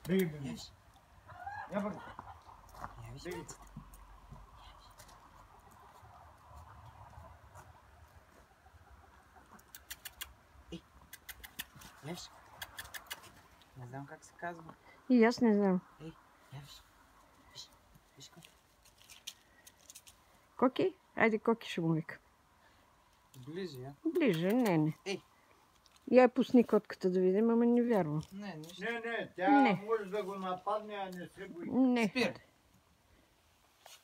Беги, беги. Я бързи. Беги. Виж. Не знам как се казва. И аз не знам. Ей, виж. Виж Коки. Коки? Айде, Коки ще му вика. Ближи, а? Ближе, не. Ей. Я пусни котката да видим, ама не вярвам. Не, нищо. Не, тя може да го нападне, а не се бои. Не. Спира.